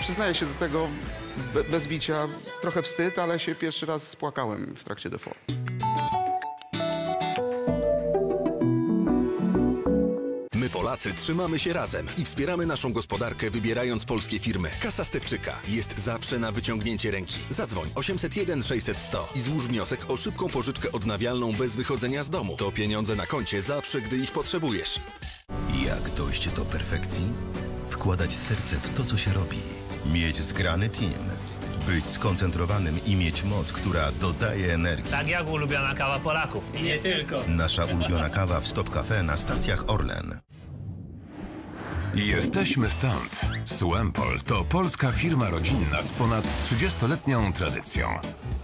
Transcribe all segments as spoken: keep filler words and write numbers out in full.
Przyznaję się do tego be, bez bicia. Trochę wstyd, ale się pierwszy raz spłakałem w trakcie default. My Polacy trzymamy się razem i wspieramy naszą gospodarkę, wybierając polskie firmy. Kasa Stefczyka jest zawsze na wyciągnięcie ręki. Zadzwoń osiemset jeden sześćset sto i złóż wniosek o szybką pożyczkę odnawialną bez wychodzenia z domu. To pieniądze na koncie zawsze, gdy ich potrzebujesz. Jak dojść do perfekcji? Wkładać serce w to, co się robi. Mieć zgrany team. Być skoncentrowanym i mieć moc, która dodaje energii. Tak jak ulubiona kawa Polaków. I nie tylko. Nasza ulubiona kawa w Stop Cafe na stacjach Orlen. Jesteśmy stąd. Suempol to polska firma rodzinna z ponad trzydziestoletnią tradycją.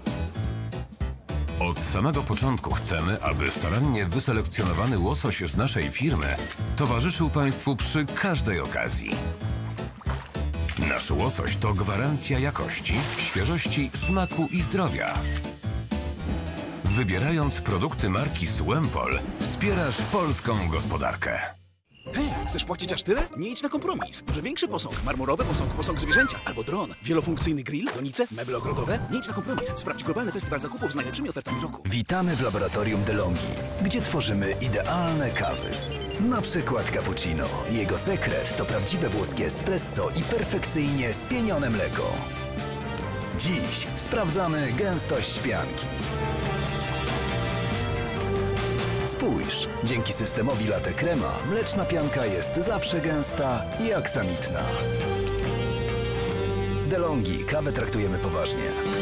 Od samego początku chcemy, aby starannie wyselekcjonowany łosoś z naszej firmy towarzyszył Państwu przy każdej okazji. Nasz łosoś to gwarancja jakości, świeżości, smaku i zdrowia. Wybierając produkty marki Suempol, wspierasz polską gospodarkę. Hej, chcesz płacić aż tyle? Nie idź na kompromis. Może większy posąg, marmurowy posąg, posąg zwierzęcia, albo dron, wielofunkcyjny grill, donice, meble ogrodowe? Nie idź na kompromis. Sprawdź globalny festiwal zakupów z najlepszymi ofertami roku. Witamy w laboratorium DeLonghi, gdzie tworzymy idealne kawy. Na przykład cappuccino. Jego sekret to prawdziwe włoskie espresso i perfekcyjnie spienione mleko. Dziś sprawdzamy gęstość pianki. Spójrz, dzięki systemowi Latte Crema mleczna pianka jest zawsze gęsta i aksamitna. DeLonghi, kawę traktujemy poważnie.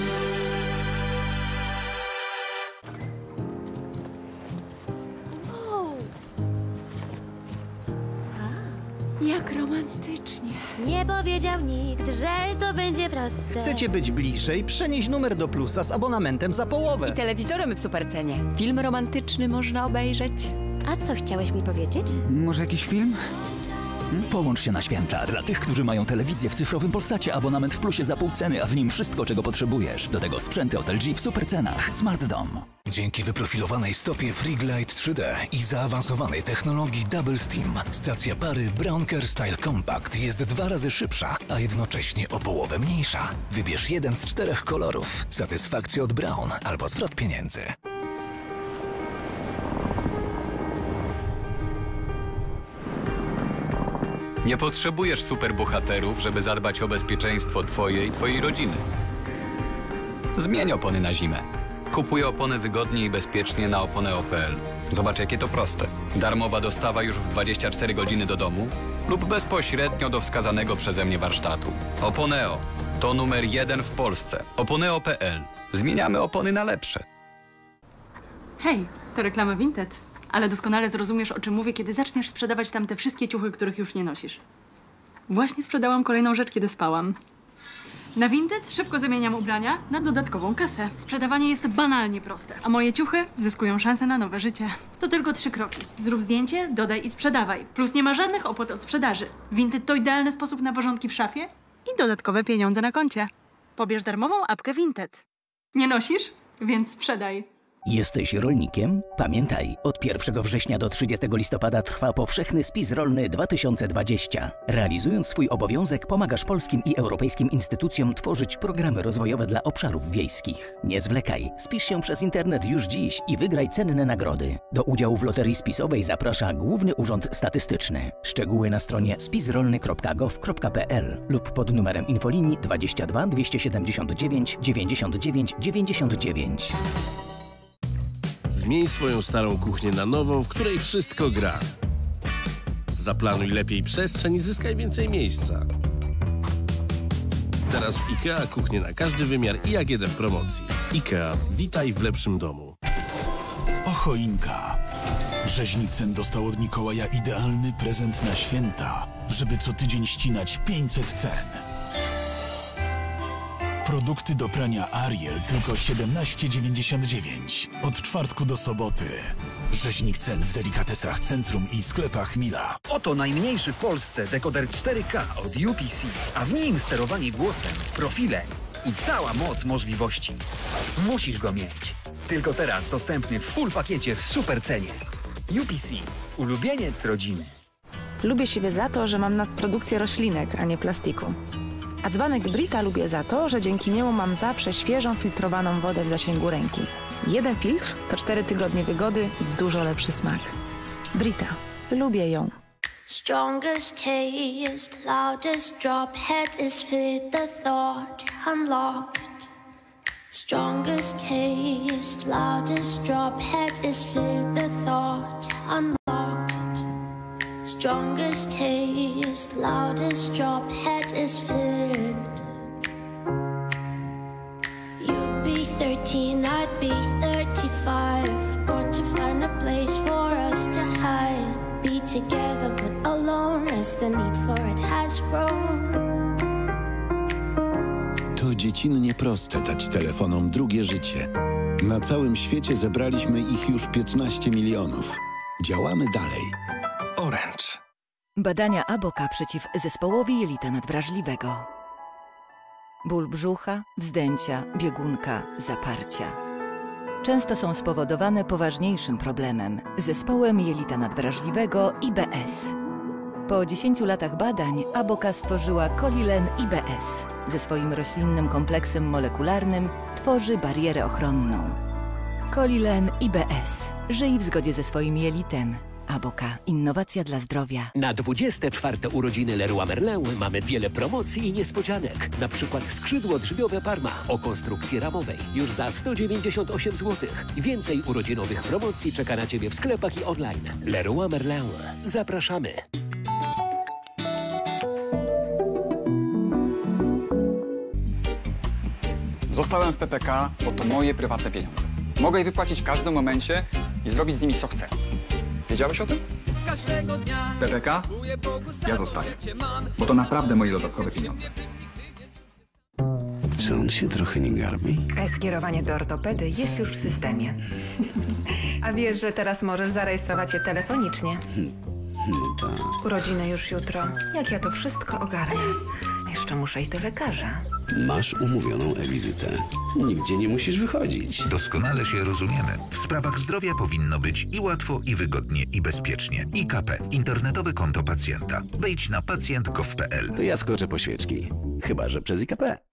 Jak romantycznie. Nie powiedział nikt, że to będzie proste. Chcecie być bliżej? Przenieś numer do plusa z abonamentem za połowę. I telewizorem w supercenie. Film romantyczny można obejrzeć. A co chciałeś mi powiedzieć? Może jakiś film? Połącz się na święta. Dla tych, którzy mają telewizję w cyfrowym Polsacie, abonament w plusie za pół ceny, a w nim wszystko, czego potrzebujesz. Do tego sprzęty od L G w supercenach. Smart Dom. Dzięki wyprofilowanej stopie Freeglide trzy D i zaawansowanej technologii Double Steam, stacja pary Brown Care Style Compact jest dwa razy szybsza, a jednocześnie o połowę mniejsza. Wybierz jeden z czterech kolorów. Satysfakcję od Brown albo zwrot pieniędzy. Nie potrzebujesz superbohaterów, żeby zadbać o bezpieczeństwo Twoje i Twojej rodziny. Zmień opony na zimę. Kupuj opony wygodnie i bezpiecznie na oponeo kropka p l. Zobacz, jakie to proste. Darmowa dostawa już w dwadzieścia cztery godziny do domu lub bezpośrednio do wskazanego przeze mnie warsztatu. Oponeo to numer jeden w Polsce. oponeo kropka p l. Zmieniamy opony na lepsze. Hej, to reklama Vinted. Ale doskonale zrozumiesz, o czym mówię, kiedy zaczniesz sprzedawać tam te wszystkie ciuchy, których już nie nosisz. Właśnie sprzedałam kolejną rzecz, kiedy spałam. Na Vinted szybko zamieniam ubrania na dodatkową kasę. Sprzedawanie jest banalnie proste, a moje ciuchy zyskują szansę na nowe życie. To tylko trzy kroki. Zrób zdjęcie, dodaj i sprzedawaj. Plus nie ma żadnych opłat od sprzedaży. Vinted to idealny sposób na porządki w szafie i dodatkowe pieniądze na koncie. Pobierz darmową apkę Vinted. Nie nosisz? Więc sprzedaj. Jesteś rolnikiem? Pamiętaj, od pierwszego września do trzydziestego listopada trwa powszechny spis rolny dwa tysiące dwudziesty. Realizując swój obowiązek, pomagasz polskim i europejskim instytucjom tworzyć programy rozwojowe dla obszarów wiejskich. Nie zwlekaj, spisz się przez internet już dziś i wygraj cenne nagrody. Do udziału w loterii spisowej zaprasza Główny Urząd Statystyczny. Szczegóły na stronie spis rolny kropka gov kropka p l lub pod numerem infolinii dwadzieścia dwa dwieście siedemdziesiąt dziewięć dziewięćdziesiąt dziewięć dziewięćdziesiąt dziewięć. Zmień swoją starą kuchnię na nową, w której wszystko gra. Zaplanuj lepiej przestrzeń i zyskaj więcej miejsca. Teraz w IKEA kuchnie na każdy wymiar i A G D w promocji. IKEA. Witaj w lepszym domu. O choinka. Rzeźnik dostał od Mikołaja idealny prezent na święta, żeby co tydzień ścinać pięćset cen. Produkty do prania Ariel tylko siedemnaście dziewięćdziesiąt dziewięć. Od czwartku do soboty. Rzeźnik cen w delikatesach Centrum i sklepach Mila. Oto najmniejszy w Polsce dekoder cztery K od U P C, a w nim sterowanie głosem, profile i cała moc możliwości. Musisz go mieć. Tylko teraz dostępny w full pakiecie w super cenie. U P C. Ulubieniec rodziny. Lubię siebie za to, że mam nadprodukcję roślinek, a nie plastiku. A dzbanek Brita lubię za to, że dzięki niemu mam zawsze świeżą, filtrowaną wodę w zasięgu ręki. Jeden filtr to cztery tygodnie wygody i dużo lepszy smak. Brita. Lubię ją. Strongest taste, loudest drop, head is fit, the thought unlocked. Strongest taste, loudest drop, head is fit, the thought unlocked. Strongest taste, loudest drop, head is fit. You'd be thirteen, I'd be thirty-five. Going to find a place for us to hide. Be together but alone as the need for it has grown. To dziecinnie proste dać telefonom drugie życie. Na całym świecie zebraliśmy ich już piętnaście milionów. Działamy dalej. Orange. Badania Aboka przeciw zespołowi jelita nadwrażliwego. Ból brzucha, wzdęcia, biegunka, zaparcia. Często są spowodowane poważniejszym problemem, zespołem jelita nadwrażliwego I B S. Po dziesięciu latach badań Aboka stworzyła Colilen I B S. Ze swoim roślinnym kompleksem molekularnym tworzy barierę ochronną. Colilen I B S. Żyj w zgodzie ze swoim jelitem. Aboka. Innowacja dla zdrowia. Na dwudzieste czwarte urodziny Leroy Merlin mamy wiele promocji i niespodzianek. Na przykład skrzydło drzwiowe Parma o konstrukcji ramowej. Już za sto dziewięćdziesiąt osiem złotych. Więcej urodzinowych promocji czeka na Ciebie w sklepach i online. Leroy Merlin. Zapraszamy. Zostałem w P P K, bo to moje prywatne pieniądze. Mogę je wypłacić w każdym momencie i zrobić z nimi co chcę. Wiedziałeś o tym? P P K? Ja zostaję. Bo to naprawdę moje dodatkowe pieniądze. Czy on się trochę nie garbi? E-skierowanie do ortopedy jest już w systemie. A wiesz, że teraz możesz zarejestrować je telefonicznie? No tak. Urodziny już jutro. Jak ja to wszystko ogarnę? Jeszcze muszę iść do lekarza. Masz umówioną e-wizytę. Nigdzie nie musisz wychodzić. Doskonale się rozumiemy. W sprawach zdrowia powinno być i łatwo, i wygodnie, i bezpiecznie. I K P. Internetowe konto pacjenta. Wejdź na pacjent kropka gov kropka p l. To ja skoczę po świeczki. Chyba że przez I K P.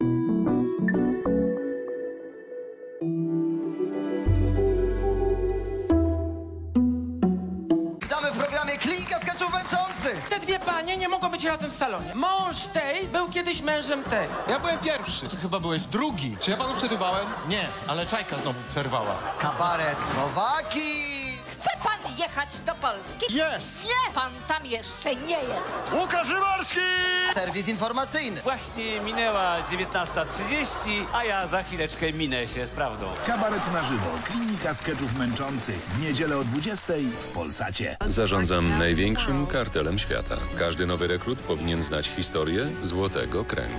Witamy w programie Klinika Skeczów Męczących! Te dwie panie nie mogą być razem w salonie. Mąż tej był kiedyś mężem tej. Ja byłem pierwszy. Ty chyba byłeś drugi. Czy ja panu przerywałem? Nie, ale Czajka znowu przerwała. Kabaret Nowaki! Chce pan jechać do Polski? Jest! Nie! Pan tam jeszcze nie jest. Łukasz Rybarski! Serwis informacyjny. Właśnie minęła dziewiętnasta trzydzieści, a ja za chwileczkę minę się z prawdą. Kabaret na żywo. Klinika skeczów męczących. W niedzielę o dwudziestej w Polsacie. Zarządzam największym kartelem świata. Każdy nowy rekrut powinien znać historię Złotego Kręgu.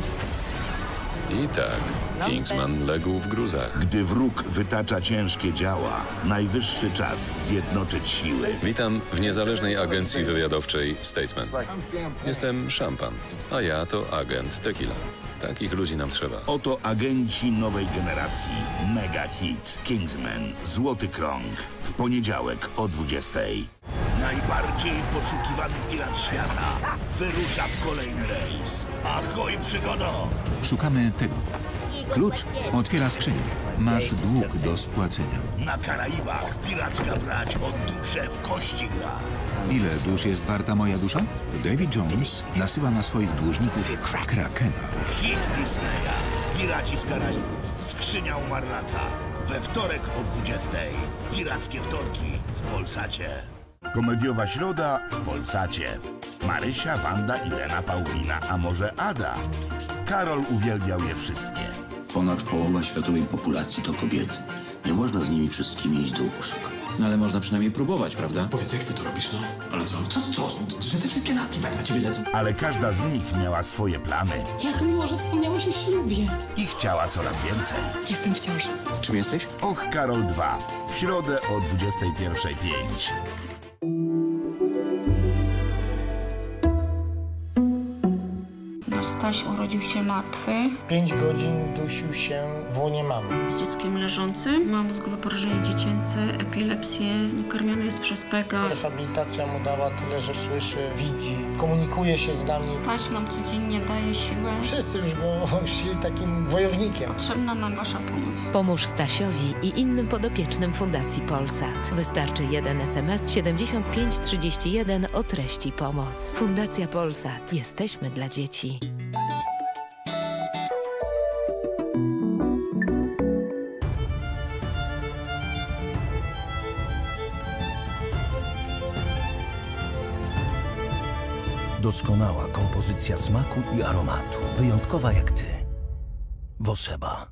I tak, Kingsman legł w gruzach. Gdy wróg wytacza ciężkie działa, najwyższy czas zjednoczyć siły. Witam w niezależnej agencji wywiadowczej Statesman. Jestem Szampan, a ja to agent Tequila. Takich ludzi nam trzeba. Oto agenci nowej generacji. Mega hit. Kingsman. Złoty Krąg. W poniedziałek o dwudziestej. Najbardziej poszukiwany pirat świata wyrusza w kolejny rejs. Ahoj, przygodo! Szukamy tego. Klucz otwiera skrzynię. Masz dług do spłacenia. Na Karaibach piracka brać o duszę w kości gra. Ile dusz jest warta moja dusza? David Jones nasyła na swoich dłużników Krakena. Hit Disneya. Piraci z Karaibów. Skrzynia Umarlaka. We wtorek o dwudziestej. Pirackie wtorki w Polsacie. Komediowa środa w Polsacie. Marysia, Wanda, Irena, Paulina, a może Ada? Karol uwielbiał je wszystkie. Ponad połowa światowej populacji to kobiety. Nie można z nimi wszystkimi iść do łóżka. No ale można przynajmniej próbować, prawda? Powiedz, jak ty to robisz, no? Ale co? Co? Co? Że te wszystkie laski tak na ciebie lecą? Ale każda z nich miała swoje plany. Jak miło, że wspomniałeś o ślubie. I chciała coraz więcej. Jestem w ciąży. W czym jesteś? Och, Karol dwa. W środę o dwudziestej pierwszej pięć. Staś urodził się martwy. Pięć godzin dusił się w łonie mamy. Z dzieckiem leżącym. Ma mózgowe porażenie dziecięce, epilepsję. Karmiony jest przez pega. Rehabilitacja mu dała tyle, że słyszy, widzi, komunikuje się z nami. Staś nam codziennie daje siłę. Wszyscy już go chrzcili takim wojownikiem. Potrzebna nam wasza pomoc. Pomóż Stasiowi i innym podopiecznym Fundacji Polsat. Wystarczy jeden es em es siedemdziesiąt pięć trzydzieści jeden o treści pomoc. Fundacja Polsat. Jesteśmy dla dzieci. Doskonała kompozycja smaku i aromatu. Wyjątkowa jak ty. Woseba.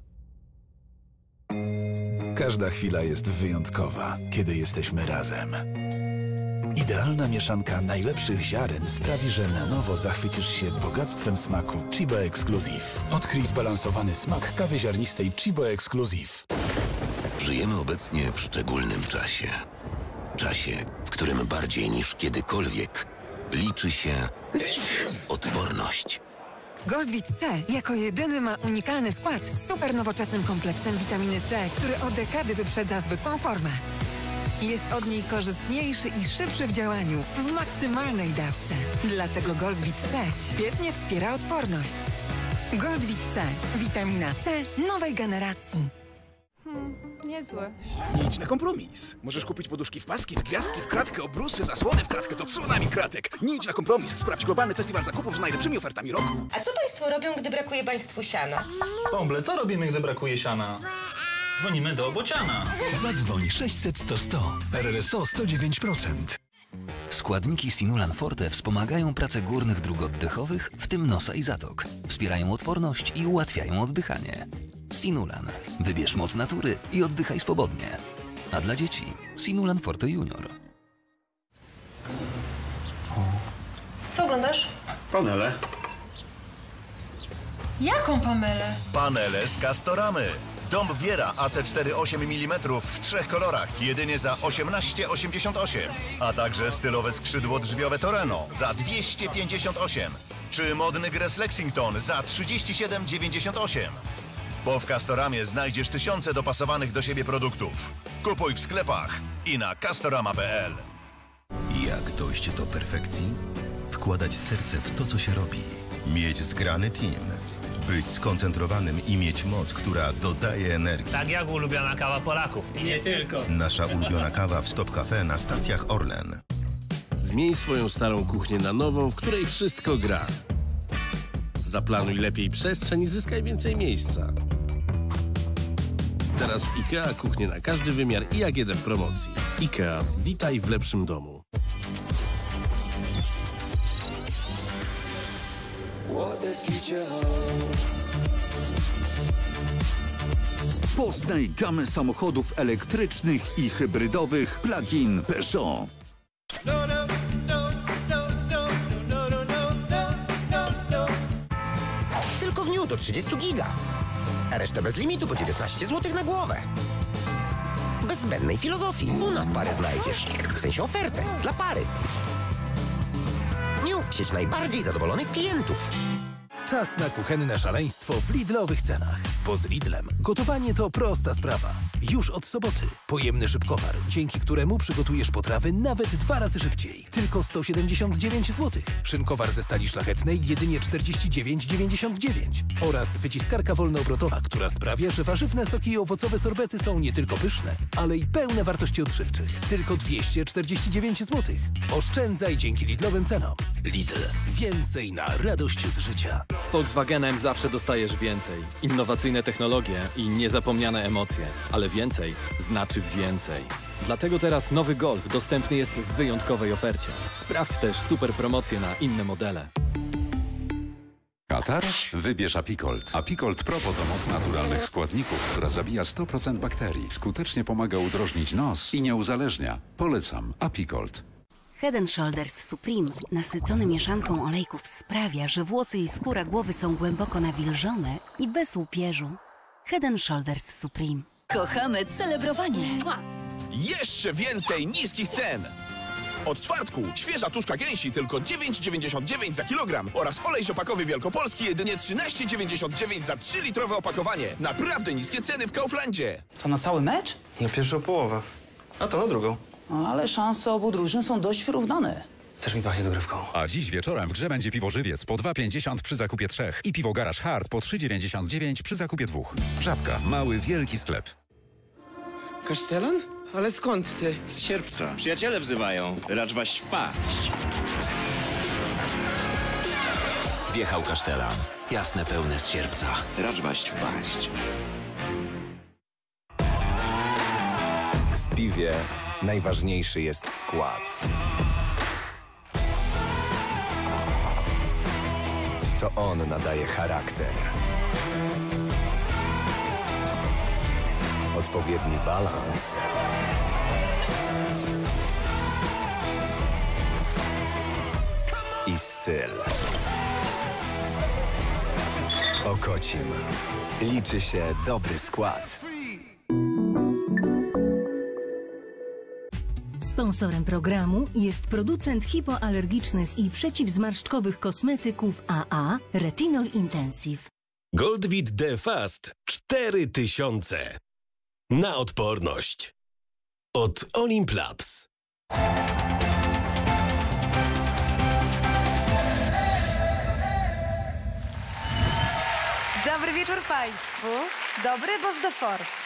Każda chwila jest wyjątkowa, kiedy jesteśmy razem. Idealna mieszanka najlepszych ziaren sprawi, że na nowo zachwycisz się bogactwem smaku Chiba Exclusive. Odkryj zbalansowany smak kawy ziarnistej Chiba Exclusive. Żyjemy obecnie w szczególnym czasie. Czasie, w którym bardziej niż kiedykolwiek liczy się odporność. Goldwit C jako jedyny ma unikalny skład z super nowoczesnym kompleksem witaminy C, który o dekady wyprzedza zwykłą formę. Jest od niej korzystniejszy i szybszy w działaniu, w maksymalnej dawce. Dlatego Goldwit C świetnie wspiera odporność. Goldwit C. Witamina C nowej generacji. Hmm, niezłe. Nie idź na kompromis. Możesz kupić poduszki w paski, w gwiazdki, w kratkę, obrusy, zasłony w kratkę, to tsunami kratek. Nie idź na kompromis. Sprawdź globalny festiwal zakupów z najlepszymi ofertami roku. A co państwo robią, gdy brakuje państwu siana? Bąble, co robimy, gdy brakuje siana? Dzwonimy do Bociana. Zadzwoń sześćset sto sto. R R S O sto dziewięć procent. Składniki Sinulan Forte wspomagają pracę górnych dróg oddechowych, w tym nosa i zatok. Wspierają odporność i ułatwiają oddychanie. Sinulan. Wybierz moc natury i oddychaj swobodnie. A dla dzieci Sinulan Forte Junior. Co oglądasz? Panele. Jaką Pamelę? Panele z Castoramy. Dąb Wiera A C cztery osiem milimetrów w trzech kolorach, jedynie za osiemnaście osiemdziesiąt osiem. A także stylowe skrzydło drzwiowe Toreno za dwieście pięćdziesiąt osiem. Czy modny Gres Lexington za trzydzieści siedem dziewięćdziesiąt osiem. Bo w Castoramie znajdziesz tysiące dopasowanych do siebie produktów. Kupuj w sklepach i na castorama kropka p l. Jak dojść do perfekcji? Wkładać serce w to, co się robi. Mieć zgrany team. Być skoncentrowanym i mieć moc, która dodaje energii. Tak jak ulubiona kawa Polaków. I nie tylko. Nasza ulubiona kawa w Stop Cafe na stacjach Orlen. Zmień swoją starą kuchnię na nową, w której wszystko gra. Zaplanuj lepiej przestrzeń i zyskaj więcej miejsca. Teraz w IKEA kuchnie na każdy wymiar i A G D w promocji. IKEA. Witaj w lepszym domu. Poznaj gamę samochodów elektrycznych i hybrydowych plug-in Peugeot. Tylko w dniu do trzydziestu giga. A resztę bez limitu po dziewiętnaście złotych na głowę. Bez zbędnej filozofii. U nas parę znajdziesz. W sensie ofertę. Dla pary. Niu, sieć najbardziej zadowolonych klientów. Czas na kuchenne szaleństwo w Lidlowych cenach. Bo z Lidlem gotowanie to prosta sprawa. Już od soboty pojemny szybkowar, dzięki któremu przygotujesz potrawy nawet dwa razy szybciej. Tylko sto siedemdziesiąt dziewięć złotych. Szynkowar ze stali szlachetnej jedynie czterdzieści dziewięć dziewięćdziesiąt dziewięć. Oraz wyciskarka wolnoobrotowa, która sprawia, że warzywne soki i owocowe sorbety są nie tylko pyszne, ale i pełne wartości odżywczych. Tylko dwieście czterdzieści dziewięć złotych. Oszczędzaj dzięki Lidlowym cenom. Lidl. Więcej na radość z życia. Z Volkswagenem zawsze dostajesz więcej. Innowacyjne technologie i niezapomniane emocje. Ale więcej znaczy więcej. Dlatego teraz nowy Golf dostępny jest w wyjątkowej ofercie. Sprawdź też super promocje na inne modele. Katar? Wybierz Apicolt. Apicolt Pro to moc naturalnych składników, która zabija sto procent bakterii. Skutecznie pomaga udrożnić nos i nie uzależnia. Polecam Apicolt. Head and Shoulders Supreme, nasycony mieszanką olejków, sprawia, że włosy i skóra głowy są głęboko nawilżone i bez łupieżu. Head and Shoulders Supreme. Kochamy celebrowanie. Jeszcze więcej niskich cen! Od czwartku świeża tuszka gęsi tylko dziewięć dziewięćdziesiąt dziewięć za kilogram oraz olej rzepakowy wielkopolski jedynie trzynaście dziewięćdziesiąt dziewięć za trzy litrowe opakowanie. Naprawdę niskie ceny w Kauflandzie. To na cały mecz? Na pierwszą połowę. A to na drugą. No, ale szanse obu drużyn są dość wyrównane. Też mi pachnie dogrywką. A dziś wieczorem w grze będzie piwo Żywiec po dwa pięćdziesiąt przy zakupie trzech i piwo Garaż Hard po trzy dziewięćdziesiąt dziewięć przy zakupie dwóch. Żabka. Mały, wielki sklep. Kasztelan? Ale skąd ty? Z Sierpca. Przyjaciele wzywają. Racz waść wpaść. Wjechał Kasztelan. Jasne, pełne z Sierpca. Racz waść wpaść. W piwie najważniejszy jest skład. To on nadaje charakter. Odpowiedni balans i styl. Okocim. Liczy się dobry skład. Sponsorem programu jest producent hipoalergicznych i przeciwzmarszczkowych kosmetyków A A Retinol Intensive. Goldwit D Fast cztery tysiące. Na odporność. Od Olimplabs. Dobry wieczór Państwu. Dobry, bo z de fort.